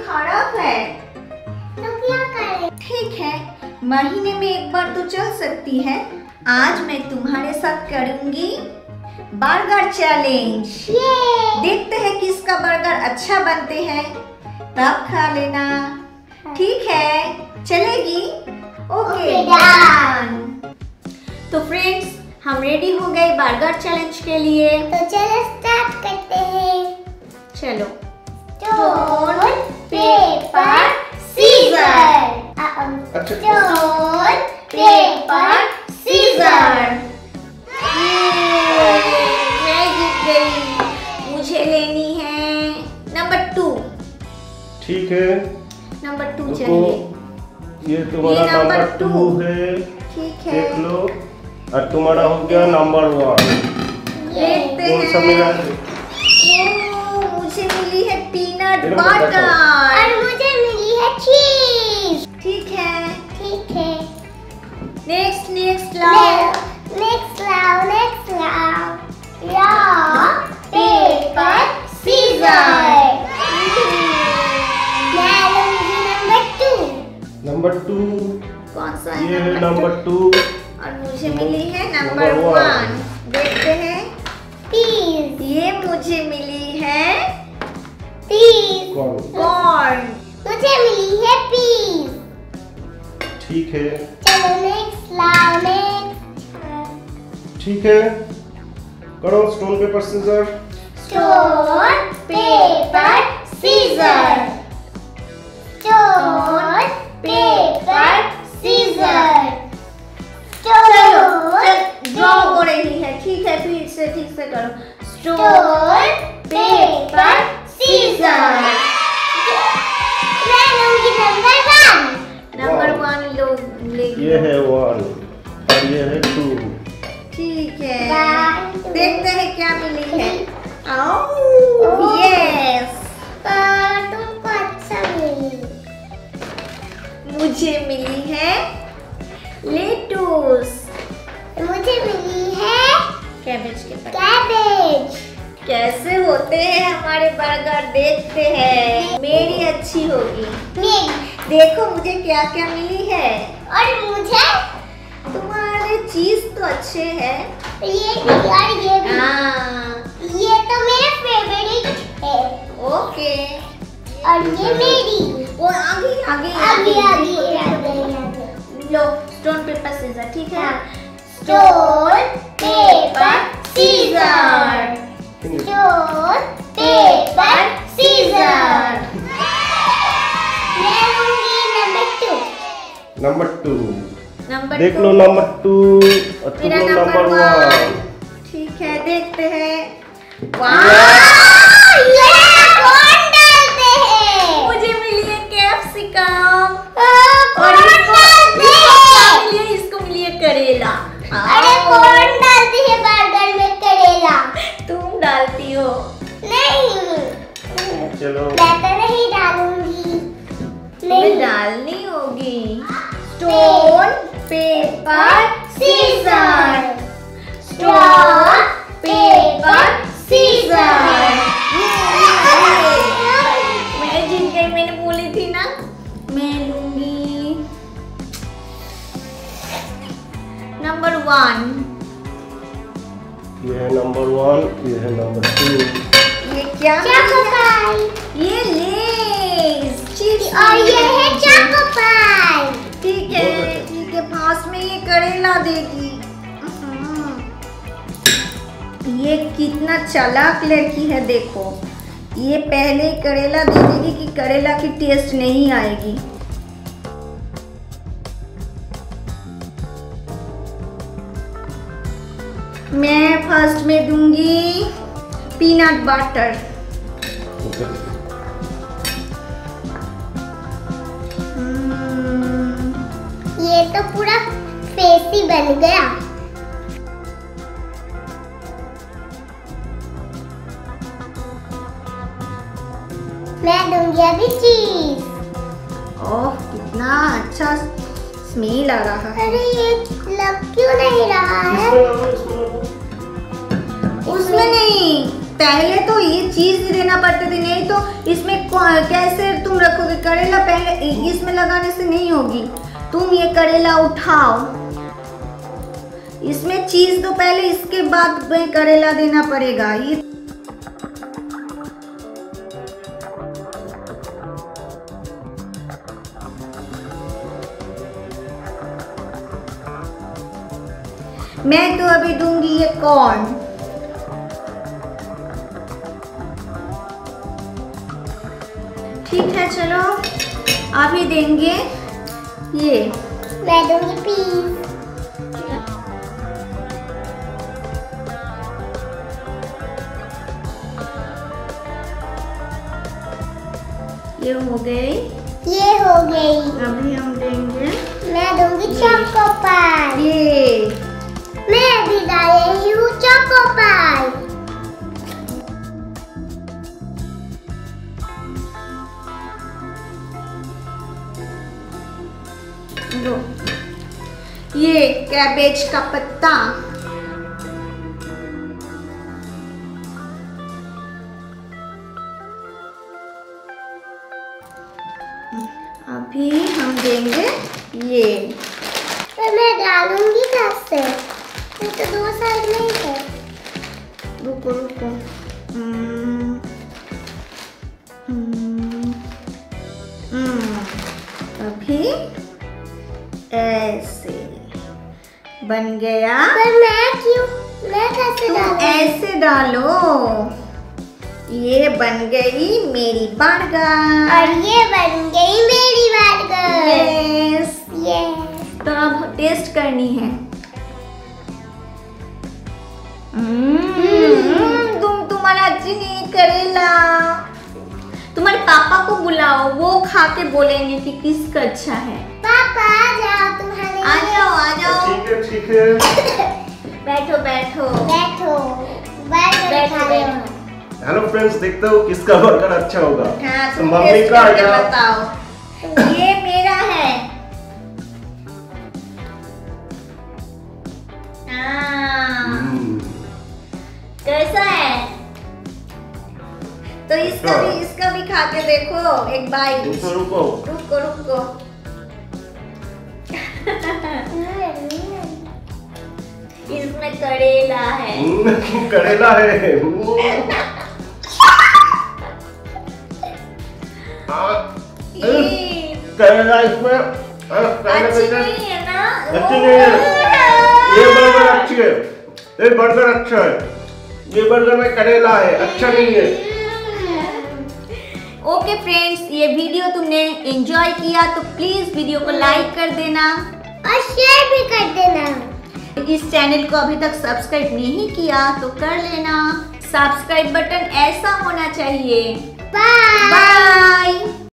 खराब है। तो क्या करें? ठीक है, महीने में एक बार तो चल सकती है। आज मैं तुम्हारे साथ करूंगी बर्गर चैलेंज। देखते हैं किसका बर्गर अच्छा बनते हैं, तब खा लेना। ठीक है, चलेगी? Okay done. तो फ्रेंड्स, हम रेडी हो गए बर्गर चैलेंज के लिए। तो चलो स्टार्ट करते हैं। चलो। Stone paper scissor. Stone paper scissor. मैं जीत गई। मुझे लेनी है नंबर 2। ठीक है, नंबर 2 चाहिए। ये तुम्हारा नंबर 2 है। ठीक है, देख लो। और तुम्हारा हो गया नंबर 1। देखते कौन सा मिला है? मुझे मिली है पीनट इधर बटर और मुझे मिली है चीज। ठीक है, ठीक है। नेक्स्ट लाओ। नेक्स्ट लाओ। Rock paper scissor. मैं लूंगी नंबर 2। कौन सा ये है है नंबर 2 और मुझे मिली है नंबर 1। देखते हैं। पीस। ये मुझे मिली है पीस। कॉर्न। मुझे मिली है पीस। ठीक है। चलो नेक्स्ट लाओ। ठीक है, करो stone paper scissor. Stone paper scissor. Stone paper scissor. चलो, ड्रॉ हो रही है। ठीक है, फिर से ठीक से करो। Stone paper scissor. मैं लूंगी नंबर 1 लो लेगी। ये है 1 और ये है 2। ठीक है, 1, 2। देखते हैं क्या मिली है। यस, तुमको अच्छा मिली। मुझे मिली है लेटूस। मुझे मिली है कैबेज के पत्ते। कैबेज। कैसे होते हैं हमारे बर्गर, देखते हैं। मेरी अच्छी होगी। देखो मुझे क्या क्या मिली है। और मुझे तुम्हारे चीज तो अच्छे हैं। ये भी। हाँ, ये तो मेरा फेवरेट है। ओके। और ये मेरी। वो आगे आगे लो, स्टोन पेपर सीजर। ठीक है, stone paper scissor. Stone paper scissor. मैं लूंगी नंबर 2। नंबर देख 2। लो नंबर 2 और तुम मेरा लो नंबर 1। 1। ठीक है, देखते हैं। ये कौन डालते हैं? मुझे मिली है कैप्सिकम। कौन डालते हैं? इसको मिली है करेला। अरे कौन डालती है बर्गर में करेला? तुम डालती हो। नहीं, चलो, मैं तो नहीं डालूंगी। तुम्हें डालनी होगी। Stone paper scissor. Stone paper scissor. मैं जीत गई, मैंने बोली थी ना। मैं लूंगी नंबर 1। ये है नंबर 1, ये है नंबर 2। ये क्या चोको पाई। ये लेस चिप्स और ये है चोको पाई। ठीक है, ठीक है। पास में ये करेला देगी। ये कितना चालाक लड़की है, देखो। ये पहले ही करेला दे देगी कि करेला की टेस्ट नहीं आएगी। मैं फर्स्ट में दूंगी पीनट बटर। ये तो पूरा फेस ही बन गया। मैं दूंगी अभी चीज। ओह, कितना अच्छा स्मेल आ रहा है। अरे ये लग क्यों नहीं रहा है? उसमें नहीं, पहले तो ये चीज ही देना पड़ते थे, नहीं तो इसमें कैसे तुम रखोगे करेला? पहले इसमें लगाने से नहीं होगी। तुम ये करेला उठाओ, इसमें चीज तो पहले, इसके बाद में करेला देना पड़ेगा। ये मैं तो अभी दूंगी ये कॉर्न। ठीक है, चलो अभी देंगे ये। मैं दूंगी पीस। ये हो गई, ये हो गई। अभी हम देंगे, मैं दूंगी चोको पाई। ये मैं अभी डाल रही हूँ चोको पाई। लो, ये कैबेज का पत्ता। अभी हम देंगे ये। तो मैं डालूंगी कैसे? ये तो दो साइड में ही है। रुको रुको, अभी ऐसे बन गया। पर मैं क्यों? मैं कैसे तुम डालूं? ऐसे डालो। ये बन गई मेरी बर्गर। और ये बन गई मेरी बर्गर। Yes, yes. तो अब टेस्ट करनी है। तुम्हारा अच्छी नहीं करेला। तुम्हारे पापा को बुलाओ, वो खा के बोलेंगे कि किसका अच्छा है। पापा आ जाओ, तुम्हारे आ जाओ आ जाओ। ठीक है ठीक है। बैठो बैठो बैठो। बर्गर बैठो खा बैठो। लो। हेलो फ्रेंड्स, देखते हो किसका बर्गर अच्छा होगा। हाँ, तो तुम मम्मी टेस्ट का करके या बताओ। ये मेरा है। कैसा है? तो इसका भी खा के देखो, एक बाइट। रुको रुको। रुको रुको। इसमें करेला है। करेला है। ये करेला इसमें अच्छी नहीं है ना? अच्छी नहीं है। ये बर्गर अच्छी है, ये बर्गर अच्छा है। ये बर्गर में करेला है, अच्छा नहीं है। ओके फ्रेंड्स, ये वीडियो तुमने एंजॉय किया तो प्लीज वीडियो को लाइक कर देना और शेयर भी कर देना। इस चैनल को अभी तक सब्सक्राइब नहीं किया तो कर लेना। सब्सक्राइब बटन ऐसा होना चाहिए। बाय। बाय।